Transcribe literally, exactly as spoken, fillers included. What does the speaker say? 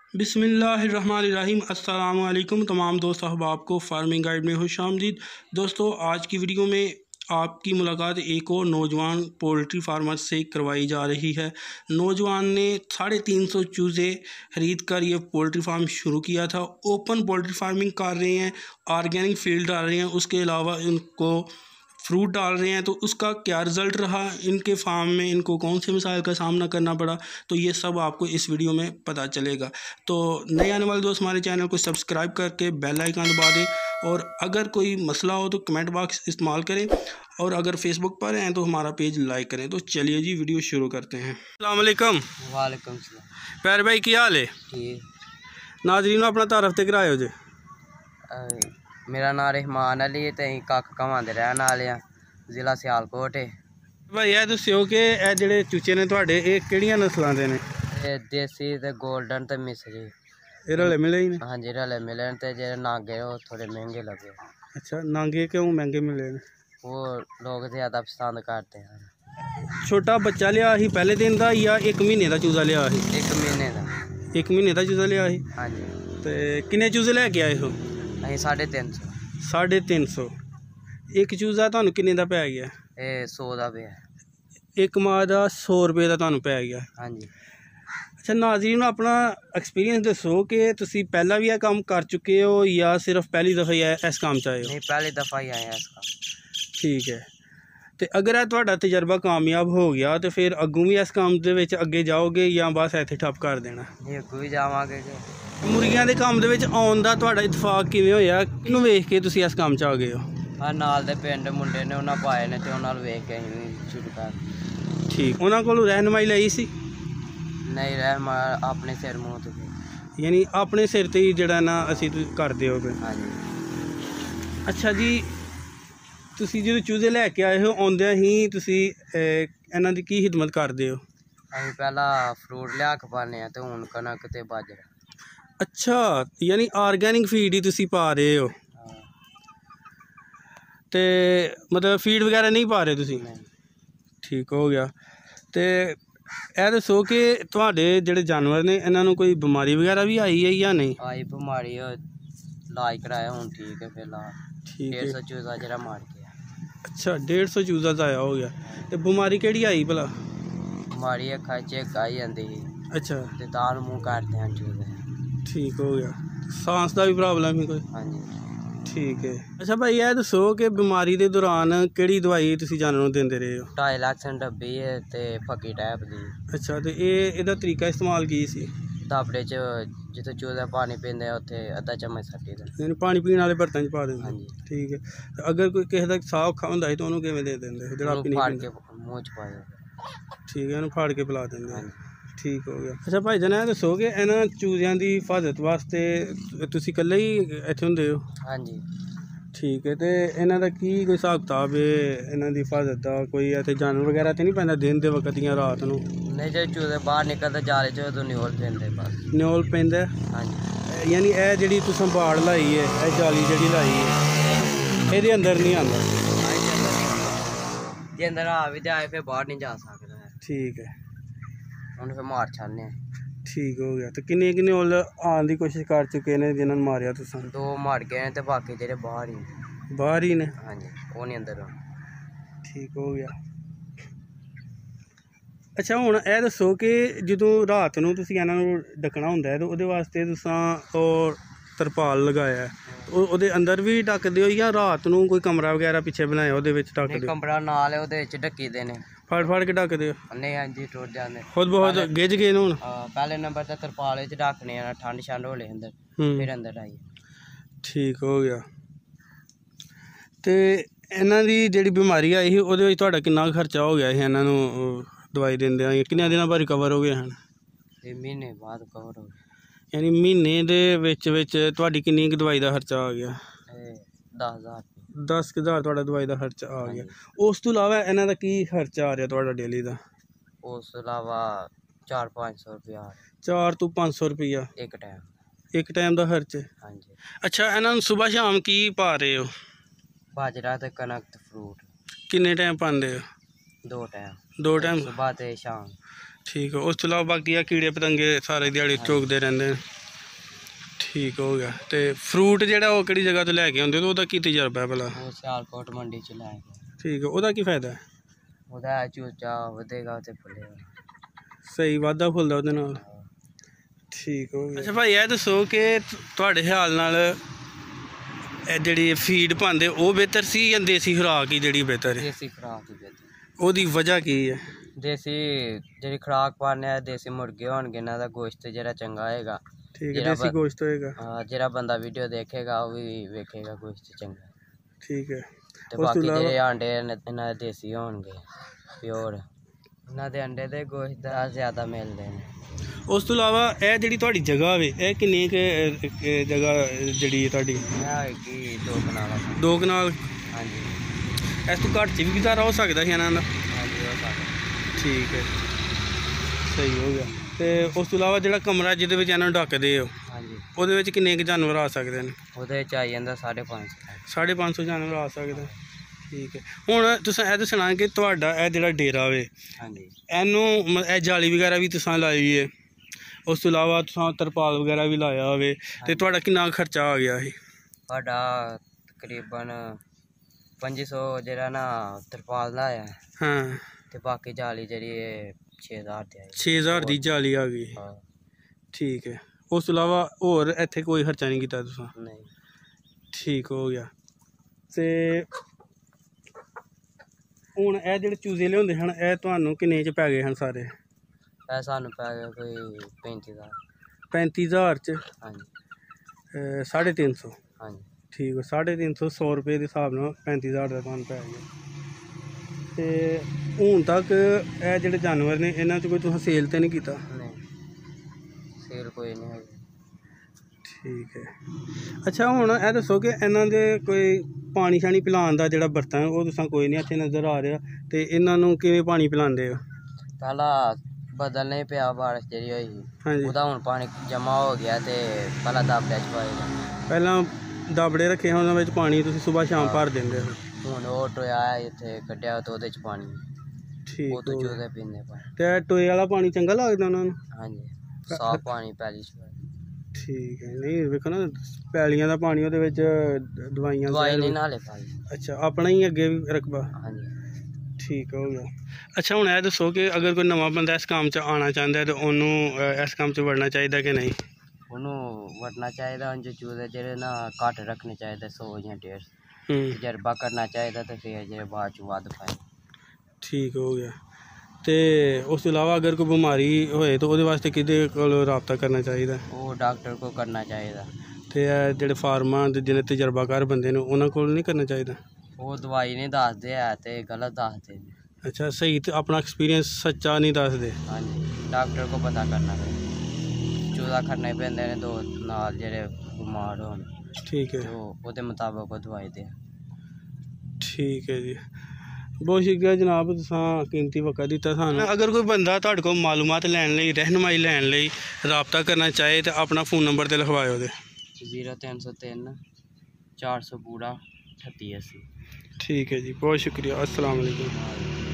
बिस्मिल्लाहिर्रहमानिर्रहीम। अस्सलाम वालेकुम तमाम दोस्त अहबाब को फार्मिंग गाइड में खुश आमदीद। दोस्तों, आज की वीडियो में आपकी मुलाकात एक और नौजवान पोल्ट्री फार्मर से करवाई जा रही है। नौजवान ने साढ़े तीन सौ चूज़े ख़रीद कर ये पोल्ट्री फार्म शुरू किया था। ओपन पोल्ट्री फार्मिंग कर रहे हैं, ऑर्गेनिक फील्ड डाल रहे हैं, उसके अलावा इनको फ्रूट डाल रहे हैं। तो उसका क्या रिज़ल्ट रहा, इनके फार्म में इनको कौन से मसाइल का सामना करना पड़ा, तो ये सब आपको इस वीडियो में पता चलेगा। तो नए आने वाले दोस्त हमारे चैनल को सब्सक्राइब करके बेल आइकन दबा दें, और अगर कोई मसला हो तो कमेंट बॉक्स इस्तेमाल करें, और अगर फेसबुक पर हैं तो हमारा पेज लाइक करें। तो चलिए जी, वीडियो शुरू करते हैं। अस्सलाम वालेकुम। वालेकुम सलाम। पैर भाई की हाल है? ठीक। नाजरीन अपना तारफ ते करायो जी। मेरा नाम रहमान अली है, ते कक्क घवां दे रहन वाले आ, जिला सियालकोट है। भाई ਇਹ ਦੱਸਿਓ ਕਿ ਇਹ ਜਿਹੜੇ ਚੂਚੇ ਨੇ ਤੁਹਾਡੇ ਇਹ ਕਿਹੜੀਆਂ ਨਸਲਾਂ ਦੇ ਨੇ? ਇਹ ਦੇਸੀ ਤੇ ਗੋਲਡਨ ਤੇ ਮਿਸਰੀ। ਇਹ ਰਲੇ ਮਿਲੇ ਹੀ ਨੇ? ਹਾਂਜੀ, ਰਲੇ ਮਿਲੇ ਤੇ ਜਿਹੜੇ ਨਾਗੇ ਉਹ ਥੋੜੇ ਮਹਿੰਗੇ लगे। अच्छा, नांगे क्यों महंगे मिले ने? वो लोग ज़्यादा पसंद करते हैं। छोटा बच्चा लिया ही पहले दिन का या एक महीने का चूज़ा लिया ही? एक महीने का। एक महीने का चूज़ा लिया ही? हाँ जी। तो किन्ने चूज़े लैके आए हो? अं साढ़े तीन सौ। साढ़े तीन सौ एक चूज़ा तुहानू किन्ने दा पै गया? ये सौ का पे। एक माँ का सौ रुपये का तुहानू पै गया? हाँ जी। अच्छा, नाज़रीन अपना एक्सपीरियंस दसो कि तुसी पहला भी यह काम कर चुके हो या सिर्फ पहली दफ़ा ही इस काम च आए हो? नहीं, पहली दफ़ा ही आए हैं इसका। ठीक है। तो अगर यह तुहाडा तजर्बा कामयाब हो गया तो फिर अगों भी इस काम दे विच अगे जाओगे या बस इत्थे ठप कर देना? नहीं, अगों भी जावांगे। मुर्गियां दे काम दे विच आउण दा तुहाडा इतफाक किवें होया? किहनूं वेख के तुसी इस काम च आ गए हो? हाँ, नाल दे पिंड मुंडे ने उन्हां पाए ने ते उन्हां नूं वेख के असीं भी शुरू कर। ठीक। उन्हां कोलों रहनुमाई लई सी? नहीं, रहमा अपने सिर मूँह तो। यानी अपने सिर ते ही जिहड़ा ना असीं तुसीं करदे हो? हाँ जी। अच्छा जी, तुसीं जो चूज़े लैके आए हो आउंदियां ही तुसीं इन्हां दी की खिदमत करदे हो? असीं पहला फ्रूट लिया के पाने आ ते हुण कनक ते बाजरा। अच्छा, यानी ऑर्गेनिक फीड ही तुसीं पा रहे हो? हाँ। ते मतलब फीड वगैरह नहीं पा रहे तुसीं? नहीं। ठीक हो गया। तो ਇਹ ਦੱਸੋ कि ਤੁਹਾਡੇ ਜਿਹੜੇ ਜਾਨਵਰ ਨੇ ਇਹਨਾਂ ਨੂੰ ਕੋਈ ਬਿਮਾਰੀ ਵਗੈਰਾ ਵੀ ਆਈ ਹੈ ਜਾਂ ਨਹੀਂ? आई बीमारी इलाज कराया हूँ ठीक है फिलहाल। ठीक डेढ़ है। सौ चूजा जरा मार गया। अच्छा, डेढ़ सौ चूज़ा ज़ाया हो गया। तो बीमारी केड़ी आई भला? बीमारी अखा चेक आई जाती ही अच्छा, ते तार मुँह करते हैं चूजे। ठीक हो गया। सांस का भी प्रॉब्लम है कोई? हाँ जी। ठीक है। अच्छा भाई, यह दसो कि बीमारी के दौरान केड़ी दवाई तुसीं जानवर नूं देंदे रहे हो? ढाई लैक्सन डब्बी है ते फकी टैप दी। अच्छा, तो ये इहदा तरीका इस्तेमाल की सी? धापड़े च जिथे चूजे पानी पींदे उत्थे अद्धा चम्मच सट्टी दे। यानी पानी पीने वाले बर्तन च पा देंदे? हाँ जी। ठीक है। तो अगर कोई किसी का साह औखा हुंदा है तो उन्होंने किवें दे देंदे जेहड़ा ਉਹਨੂੰ आपी नहीं फाड़ पींदा? के मुँह च पा दे। ठीक है, उन्होंने फाड़ के पिला देंगे। हाँ जी। ठीक हो गया। अच्छा भाई जान, ਇਹ ਦੱਸੋ ਕਿ ਇਹਨਾਂ ਚੂਜ਼ਿਆਂ ਦੀ ਹਿਫਾਜ਼ਤ ਵਾਸਤੇ ਤੁਸੀਂ ਇਕੱਲੇ ਹੀ ਇੱਥੇ ਹੁੰਦੇ ਹੋ? हाँ जी। ਠੀਕ ਹੈ। ਤੇ ਇਹਨਾਂ ਦਾ ਕੀ ਕੋਈ ਹਿਸਾਬ ਕਿਤਾਬ ਹੈ ਇਹਨਾਂ ਦੀ ਹਿਫਾਜ਼ਤ ਦਾ? ਕੋਈ ਇੱਥੇ ਜਾਨਵਰ ਵਗੈਰਾ ਤੇ ਨਹੀਂ ਪੈਂਦਾ ਦਿਨ ਦੇ ਵਕਤ ਜਾਂ ਰਾਤ ਨੂੰ? नहीं, जो चूजे बाहर निकलते जाले च उदों न्योल पींदे बस। ਨਿਓਲ ਪੈਂਦਾ? हाँ जी। ਯਾਨੀ ਇਹ ਜਿਹੜੀ ਤੁਸੀਂ ਸੰਭਾਲ ਲਾਈ ਹੈ, ਇਹ ਜਾਲੀ ਜਿਹੜੀ ਲਾਈ ਹੈ, ਇਹਦੇ ਅੰਦਰ ਨਹੀਂ ਆਉਂਦਾ? जे अंदर आ भी जाए फिर बाहर नहीं जा सकता है। ठीक है। उन्हें फिर मार छाने। ठीक हो गया। तो किन्ने किन्ने उल आने की कोशिश कर चुके ने जिन्होंने मारिया तुसां? दो मार गए हैं ते बाकी जेह्ड़े बाहर ही। बाहर ही ने? हाँ जी, वो नहीं अंदर। ठीक हो गया। अच्छा, हुण ਇਹ ਦੱਸੋ कि ਜਦੋਂ ਰਾਤ ਨੂੰ ਤੁਸੀਂ ਇਹਨਾਂ ਨੂੰ ਢੱਕਣਾ ਹੁੰਦਾ ਹੈ ਤਾਂ ਉਹਦੇ ਵਾਸਤੇ ਤੁਸੀਂ ਉਹ ਤਰਪਾਲ ਲਗਾਇਆ ਹੈ, ਉਹ ਉਹਦੇ ਅੰਦਰ ਵੀ ਢੱਕਦੇ ਹੋ ਜਾਂ ਰਾਤ ਨੂੰ ਕੋਈ ਕਮਰਾ ਵਗੈਰਾ ਪਿੱਛੇ ਬਣਾਇਆ ਉਹਦੇ ਵਿੱਚ ਢੱਕਦੇ ਹੋ? ਕਮਰਾ ਨਾਲ ਹੈ, ਉਹਦੇ ਵਿੱਚ ਢੱਕੀ ਦੇ ਨੇ। ਫੜ ਫੜ ਕੇ ਢੱਕਦੇ ਹੋ? ਨਹੀਂ, ਹਾਂਜੀ, ਟੁੱਟ ਜਾਂਦੇ ਖੁਦ ਬਹੁਤ ਗਿੱਝ ਗਏ ਨੇ ਹੁਣ? ਪਹਿਲੇ ਨੰਬਰ ਤੇ ਤਰਪਾਲ ਵਿੱਚ ਢੱਕਣੇ ਆ, ਠੰਡ ਛੰਡ ਹੋਲੇ ਅੰਦਰ, ਫਿਰ ਅੰਦਰ ਆਈਏ। ਠੀਕ ਹੋ ਗਿਆ। ਤੇ ਇਹਨਾਂ ਦੀ ਜਿਹੜੀ ਬਿਮਾਰੀ ਆਈ ਸੀ ਉਹਦੇ ਵਿੱਚ ਤੁਹਾਡਾ ਕਿੰਨਾ ਖਰਚਾ ਹੋ ਗਿਆ ਸੀ ਇਹਨਾਂ ਨੂੰ ਦਵਾਈ ਦਿੰਦੇ ਆ? ਕਿੰਨੇ ਦਿਨਾਂ ਬਾਅਦ ਰਿਕਵਰ ਹੋ ਗਏ ਹਨ? ਇਹ ਮਹੀਨੇ ਬਾਅਦ ਕਵਰ ਹੋ ਗਿਆ। यानी महीने दे विच विच तुहाडी किन्नी क दवाई का खर्चा आ गया? दस हज़ार। दस हज़ार तुहाडा दवाई का खर्चा आ गया। उस तो इलावा इन्हां दा की खर्चा आ रहा तुहाडा डेली का? उस तो इलावा चार पाँच सौ रुपया। चार तो पाँच सौ रुपया एक टाइम? एक टाइम का खर्च? हाँ जी। अच्छा, इन्हां नूं सुबह शाम की पा रहे हो? बाजरा ते कनक ते फ्रूट। किन्ने टाइम पांदे हो? दो टाइम। दो टाइम? सुबह ते शाम। ठीक है। उस तो इलावा बाकी कीड़े पतंगे सारे दिहाड़ी चौकते रहंदे? ठीक हो गया। तो फ्रूट जिहड़ा वो किहड़ी जगह तो लैके आउंदे तो उहदा की तजर्बा है भला? वो सियालकोट मंडी च लै गए। ठीक है, उहदा की फायदा है? ਉਹਦਾ ਚੂਚਾ ਵਧੇਗਾ ਤੇ ਫੁੱਲੇਗਾ। ਸਹੀ ਵਾਧਾ ਫੁੱਲਦਾ ਉਹਦੇ ਨਾਲ। ਠੀਕ ਹੋ ਗਿਆ। ਅੱਛਾ ਭਾਈ ਇਹ ਦੱਸੋ ਕਿ ਤੁਹਾਡੇ ਖਿਆਲ ਨਾਲ ਇਹ ਜਿਹੜੀ ਫੀਡ ਪਾਉਂਦੇ ਉਹ ਬਿਹਤਰ ਸੀ ਜਾਂ ਦੇਸੀ ਖੁਰਾਕ ਹੀ ਜਿਹੜੀ ਬਿਹਤਰ ਹੈ? ਦੇਸੀ ਖੁਰਾਕ ਹੀ ਬਿਹਤਰ। ਉਹਦੀ ਵਜ੍ਹਾ ਕੀ ਹੈ? ਦੇਸੀ ਜਿਹੜੀ ਖੁਰਾਕ ਪਾਉਂਦੇ ਆ, ਦੇਸੀ ਮੁਰਗੇ ਹੋਣਗੇ, ਇਹਨਾਂ ਦਾ ਗੋਸ਼ਤ ਜਿਹੜਾ ਚੰਗਾ ਹੋਏਗਾ। ਠੀਕ ਹੈ, ਦੇਸੀ ਗੋਸ਼ਤ ਹੋਏਗਾ। ਹਾਂ, ਜਿਹੜਾ ਬੰਦਾ ਵੀਡੀਓ ਦੇਖੇਗਾ ਉਹ ਵੀ ਵੇਖੇਗਾ ਗੋਸ਼ਤ ਚੰਗਾ। ਠੀਕ ਹੈ। ਤੇ ਬਾਕੀ ਜਿਹੜੇ ਆਂਡੇ ਇਹਨਾਂ ਦੇ ਦੇਸੀ ਹੋਣਗੇ, ਪਿਓਰ। ਇਹਨਾਂ ਦੇ ਅੰਡੇ ਦੇ ਗੋਸ਼ਤ ਦਾ ਜ਼ਿਆਦਾ ਮਿਲਦੇ ਨੇ। ਉਸ ਤੋਂ ਇਲਾਵਾ ਇਹ ਜਿਹੜੀ ਤੁਹਾਡੀ ਜਗ੍ਹਾ ਵੇ ਇਹ ਕਿੰਨੀ ਕੁ ਜਗ੍ਹਾ ਜਿਹੜੀ ਹੈ ਤੁਹਾਡੀ? ਇਹ ਹੋਏਗੀ ਦੋ ਕਨਾਲ। ਦੋ ਕਨਾਲ? ਹਾਂਜੀ। ਇਸ ਤੋਂ ਘੱਟ 'ਚ ਵੀ ਗੁਜ਼ਾਰਾ ਹੋ ਸਕਦਾ ਸੀ ਇਹਨਾਂ ਦਾ? ਹਾਂਜੀ, ਹੋ ਸਕਦਾ। ਠੀਕ ਹੈ, ਸਹੀ ਹੋ ਗਿਆ। ਤੇ ਉਸ ਤੋਂ ਇਲਾਵਾ ਜਿਹੜਾ ਕਮਰਾ ਜਿਹਦੇ ਵਿੱਚ ਇਹਨਾਂ ਨੂੰ ਢੱਕਦੇ ਹੋ, ਹਾਂਜੀ, ਉਹਦੇ ਵਿੱਚ ਕਿੰਨੇ ਕੁ ਜਾਨਵਰ ਆ ਸਕਦੇ ਨੇ? ਉਹਦੇ 'ਚ ਆਈ ਜਾਂਦਾ ਸਾਢੇ ਪੰਜ ਸੌ ਸਾਢੇ ਪੰਜ ਸੌ ਜਾਨਵਰ ਆ ਸਕਦੇ। ਠੀਕ ਹੈ। ਹੁਣ ਤੁਸੀਂ ਇਹ ਦੱਸਣਾ ਕਿ ਤੁਹਾਡਾ ਇਹ ਜਿਹੜਾ ਡੇਰਾ ਵੇ, ਹਾਂਜੀ, ਇਹਨੂੰ ਇਹ ਜਾਲੀ ਵਗੈਰਾ ਵੀ ਤੁਸੀਂ ਲਾਈ ਹੈ, ਉਸ ਤੋਂ ਇਲਾਵਾ ਤੁਸੀਂ ਤਰਪਾਲ ਵਗੈਰਾ ਵੀ ਲਾਇਆ ਹੋਵੇ, ਤੇ ਤੁਹਾਡਾ ਕਿੰਨਾ ਖਰਚਾ ਆ ਗਿਆ ਸੀ? ਸਾਡਾ ਤਕਰੀਬਨ ਪੰਜੀ ਸੌ ਜਿਹੜਾ ਨਾ ਤਰਪਾਲ ਦਾ ਆਇਆ। ਹਾਂ। ਤੇ ਬਾਕੀ ਜਾਲੀ ਜਿਹੜੀ ਇਹ ਛੇ ਹਜ਼ਾਰ ਦੀ ਆਈ। ਛੇ ਹਜ਼ਾਰ ਦੀ ਜਾਲੀ ਆ ਗਈ? ਹਾਂ। ਠੀਕ ਹੈ। ਉਸ ਤੋਂ ਇਲਾਵਾ ਹੋਰ ਇੱਥੇ ਕੋਈ ਖਰਚਾ ਨਹੀਂ ਕੀਤਾ ਤੁਸੀਂ? ਨਹੀਂ। ਠੀਕ ਹੋ ਗਿਆ। ਤੇ ਹੁਣ ਇਹ ਜਿਹੜੇ ਚੂਜ਼ੇ ਲਿਆਉਂਦੇ ਹਨ ਇਹ ਤੁਹਾਨੂੰ ਕਿੰਨੇ 'ਚ ਪੈ ਗਏ ਹਨ ਸਾਰੇ? ਇਹ ਸਾਨੂੰ ਪੈ ਗਿਆ ਕੋਈ ਪੈਂਤੀ ਹਜ਼ਾਰ। ਪੈਂਤੀ ਹਜ਼ਾਰ 'ਚ? ਹਾਂਜੀ। ਸਾਢੇ ਤਿੰਨ ਸੌ? ਹਾਂਜੀ। ਠੀਕ ਹੈ, ਸਾਢੇ ਤਿੰਨ ਸੌ ਸੌ ਰੁਪਏ ਦੇ ਹਿਸਾਬ ਨਾਲ ਪੈਂਤੀ ਹਜ਼ਾਰ ਦਾ ਤੁਹਾਨੂੰ ਪੈ ਗਿਆ। ਤੇ ਹੁਣ ਤੱਕ ਇਹ ਜਿਹੜੇ ਜਾਨਵਰ ਨੇ ਇਹਨਾਂ 'ਚ ਕੋਈ ਤੁਸੀਂ ਸੇਲ ਤਾਂ ਨਹੀਂ ਕੀਤਾ? ਨਹੀਂ, ਸੇਲ ਕੋਈ ਨਹੀਂ ਹੈਗੀ। ਠੀਕ ਹੈ। ਅੱਛਾ, ਹੁਣ ਇਹ ਦੱਸੋ ਕਿ ਇਹਨਾਂ ਦੇ ਕੋਈ ਪਾਣੀ ਸ਼ਾਣੀ ਪਿਲਾਉਣ ਦਾ ਜਿਹੜਾ ਬਰਤਨ ਉਹ ਤੁਸੀਂ ਕੋਈ ਨਹੀਂ ਇੱਥੇ ਨਜ਼ਰ ਆ ਰਿਹਾ, ਤੇ ਇਹਨਾਂ ਨੂੰ ਕਿਵੇਂ ਪਾਣੀ ਪਿਲਾਉਂਦੇ ਹੋ? ਪਹਿਲਾਂ ਬਦਲ ਨਹੀਂ ਪਿਆ, ਬਾਰਿਸ਼ ਜਿਹੜੀ ਹੋਈ ਸੀ। ਹਾਂਜੀ। ਉਹਦਾ ਹੁਣ ਪਾਣੀ ਜਮ੍ਹਾਂ ਹੋ ਗਿਆ ਤੇ ਪਹਿਲਾਂ ਦਾਬੜਿਆਂ 'ਚ ਪਾਏਗਾ। ਪਹਿਲਾਂ ਦਾਬੜੇ ਰੱਖੇ ਉਹਨਾਂ ਵਿੱਚ ਪਾਣੀ ਤੁਸੀਂ ਸਵੇਰ ਸ਼ਾਮ ਭਰ ਦਿੰਦੇ ਹੋ? ਹੁਣ ਉਹ ਟੋਇਆ ਇੱਥੇ ਕੱਢਿਆ ਤਾਂ ਉਹਦੇ 'ਚ ਪਾਣੀ। ਠੀਕ। ਉਹ ਤੋਂ ਚੂਹੇ ਪੀਂਦੇ ਪਾਣੀ। ਤੇ ਟੋਏ ਵਾਲਾ ਪਾਣੀ ਚੰਗਾ ਲੱਗਦਾ ਉਹਨਾਂ ਨੂੰ? ਹਾਂਜੀ, ਸਾਫ਼ ਪਾਣੀ ਪੈਲੀ 'ਚ। ਠੀਕ ਹੈ। ਨਹੀਂ ਵੇਖੋ ਨਾ, ਪੈਲੀਆਂ ਦਾ ਪਾਣੀ ਉਹਦੇ ਵਿੱਚ ਦਵਾਈਆਂ ਦਵਾਈ ਨਹੀਂ ਨਾਲੇ ਪਾਈ। ਅੱਛਾ, ਆਪਣਾ ਹੀ ਅੱਗੇ ਵੀ ਰਕਬਾ? ਹਾਂਜੀ। ਠੀਕ ਹੋ ਗਿਆ। ਅੱਛਾ, ਹੁਣ ਇਹ ਦੱਸੋ ਕਿ ਅਗਰ ਕੋਈ ਨਵਾਂ ਬੰਦਾ ਇਸ ਕੰਮ 'ਚ ਆਉਣਾ ਚਾਹੁੰਦਾ ਤਾਂ ਉਹਨੂੰ ਇਸ ਕੰਮ 'ਚ ਵੜਨਾ ਚਾਹੀਦਾ ਕਿ ਨਹੀਂ? ਉਹਨੂੰ ਵੜਨਾ ਚਾਹੀਦਾ। ਉਂਝ ਚੂਹੇ ਜਿਹੜੇ ਨਾ ਘੱਟ ਰੱਖਣੇ ਚਾਹੀਦੇ, ਸੌ ਜਾਂ ਡੇਢ। ਤਜਰਬਾ ਕਰਨਾ ਚਾਹੀਦਾ ਤੇ ਫਿਰ ਜਿਹੜੇ ਬਾਅਦ 'ਚ ਵੱਧ ਪਾਏ। ਠੀਕ ਹੋ ਗਿਆ। ਤੇ ਉਸ ਤੋਂ ਇਲਾਵਾ ਅਗਰ ਕੋਈ ਬਿਮਾਰੀ ਹੋਏ ਤਾਂ ਉਹਦੇ ਵਾਸਤੇ ਕਿਹਦੇ ਕੋਲ ਰਾਬਤਾ ਕਰਨਾ ਚਾਹੀਦਾ? ਉਹ ਡਾਕਟਰ ਕੋਲ ਕਰਨਾ ਚਾਹੀਦਾ। ਤੇ ਇਹ ਜਿਹੜੇ ਫਾਰਮਾਂ ਦੇ ਜਿਹੜੇ ਤਜਰਬਾਕਾਰ ਬੰਦੇ ਨੇ ਉਹਨਾਂ ਕੋਲ ਨਹੀਂ ਕਰਨਾ ਚਾਹੀਦਾ? ਉਹ ਦਵਾਈ ਨਹੀਂ ਦੱਸਦੇ ਹੈ ਤੇ ਗਲਤ ਦੱਸਦੇ ਨੇ। ਅੱਛਾ, ਸਹੀ ਤੇ ਆਪਣਾ ਐਕਸਪੀਰੀਅੰਸ ਸੱਚਾ ਨਹੀਂ ਦੱਸਦੇ? ਹਾਂਜੀ, ਡਾਕਟਰ ਕੋਲ ਪਤਾ ਕਰਨਾ ਪੈਂਦਾ। ਚੂਜ਼ਾ ਕਰਨੇ ਪੈਂਦੇ ਨੇ ਦੋ ਨਾਲ ਜਿਹੜੇ ਬਿਮਾਰ ਹੋਣ। ਠੀਕ ਹੈ। ਉਹਦੇ ਮੁਤਾਬਕ ਉਹ ਦਵਾਈ ਦੇ। ਠੀਕ ਹੈ ਜੀ, ਬਹੁਤ ਸ਼ੁਕਰੀਆ ਜਨਾਬ, ਤੁਸੀਂ ਕੀਮਤੀ ਵਕਤ ਦਿੱਤਾ ਸਾਨੂੰ। ਅਗਰ ਕੋਈ ਬੰਦਾ ਤੁਹਾਡੇ ਕੋਲ ਮਾਲੂਮਾਤ ਲੈਣ ਲਈ, ਰਹਿਨਮਾਈ ਲੈਣ ਲਈ ਰਾਬਤਾ ਕਰਨਾ ਚਾਹੇ ਤਾਂ ਆਪਣਾ फ़ोन नंबर ਤੇ ਲਿਖਵਾਇਓ ਉਹਦੇ। ਜ਼ੀਰੋ ਤਿੰਨ ਸੌ ਤਿੰਨ ਚਾਰ ਸੌ ਪੂਰਾ ਅਠੱਤੀ ਅੱਸੀ। ਠੀਕ ਹੈ ਜੀ, ਬਹੁਤ ਸ਼ੁਕਰੀਆ। अस्सलाम वालेकुम।